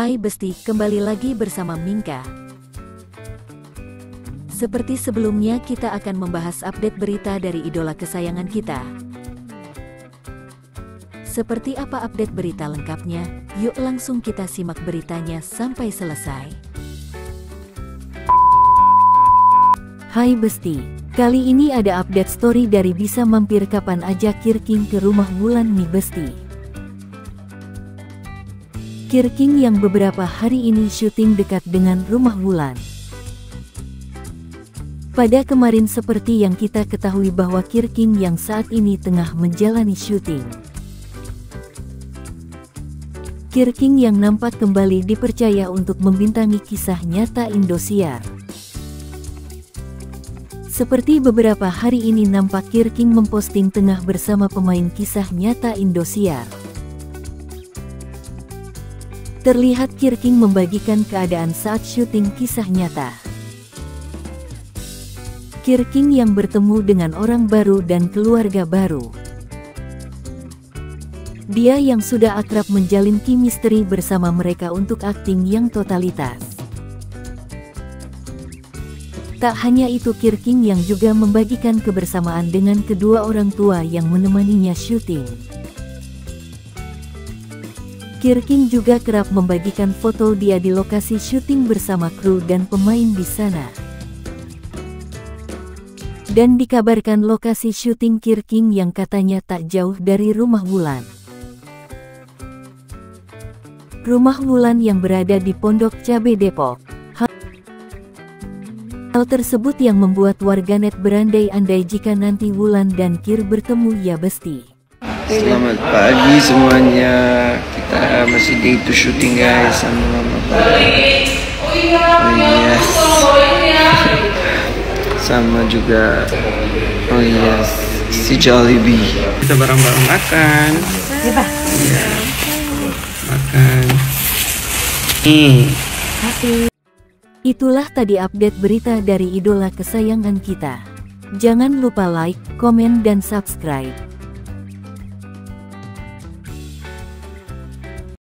Hai Besti, kembali lagi bersama Mingka. Seperti sebelumnya, kita akan membahas update berita dari idola kesayangan kita. Seperti apa update berita lengkapnya? Yuk langsung kita simak beritanya sampai selesai. Hai Besti, kali ini ada update story dari Bisa Mampir Kapan Aja Kirking ke rumah Wulan nih Besti. Kirking yang beberapa hari ini syuting dekat dengan rumah Wulan. Pada kemarin seperti yang kita ketahui bahwa Kirking yang saat ini tengah menjalani syuting. Kirking yang nampak kembali dipercaya untuk membintangi kisah nyata Indosiar. Seperti beberapa hari ini nampak Kirking memposting tengah bersama pemain kisah nyata Indosiar. Terlihat Kirking membagikan keadaan saat syuting kisah nyata. Kirking yang bertemu dengan orang baru dan keluarga baru. Dia yang sudah akrab menjalin chemistry bersama mereka untuk akting yang totalitas. Tak hanya itu, Kirking yang juga membagikan kebersamaan dengan kedua orang tua yang menemaninya syuting. Kirking juga kerap membagikan foto dia di lokasi syuting bersama kru dan pemain di sana. Dan dikabarkan lokasi syuting Kirking yang katanya tak jauh dari rumah Wulan. Rumah Wulan yang berada di Pondok Cabe Depok. Hal tersebut yang membuat warganet berandai-andai jika nanti Wulan dan Kir bertemu ya Besti. Selamat pagi semuanya. Kita masih day to shooting guys sama Mama Papa. Oh yes. Sama juga si Jollibee. Kita bareng-bareng makan. Ya, ya. Makan. Itulah tadi update berita dari idola kesayangan kita. Jangan lupa like, komen dan subscribe.